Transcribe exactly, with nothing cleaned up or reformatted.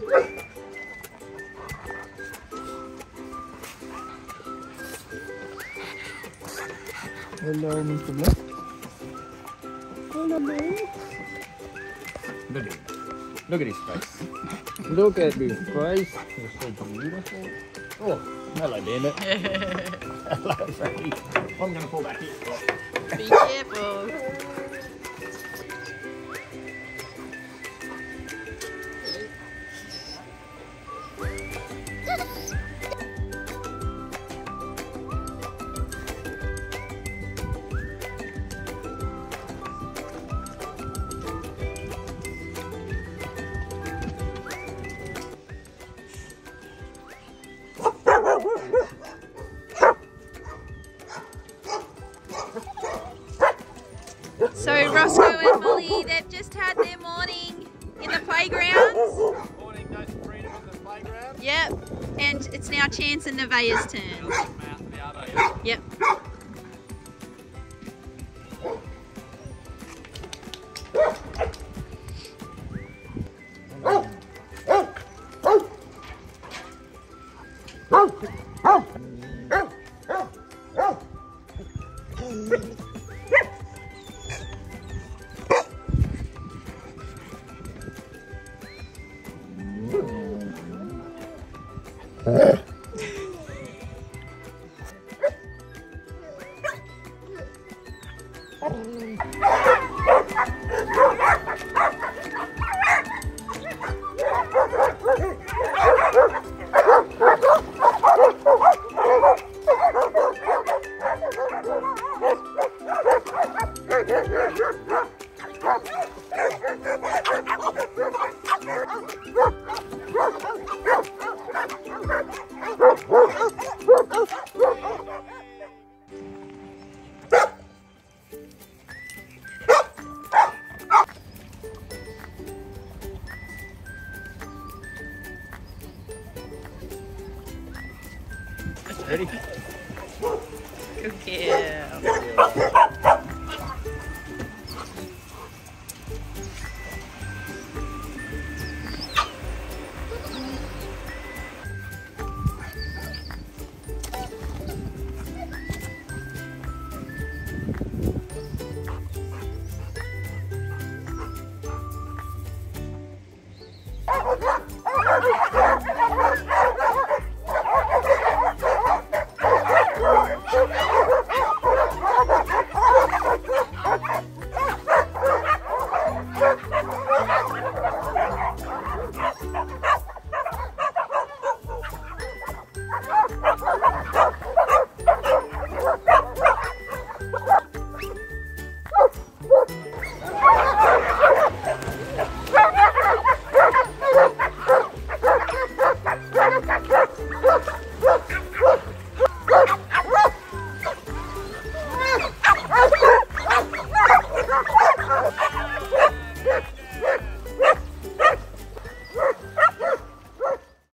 Hello, Mister Black. Hello, baby. Look at him. Look at his face. Look at his face. You're so beautiful. Oh, hello, Bandit. Hello, Sadie. I'm going to pull back here. Be careful. So Roscoe and Molly, they've just had their morning in the playgrounds. Morning, dose of freedom in the playground. Yep, and it's now Chance and Nevaeh's turn. Yep. Ready? Good girl.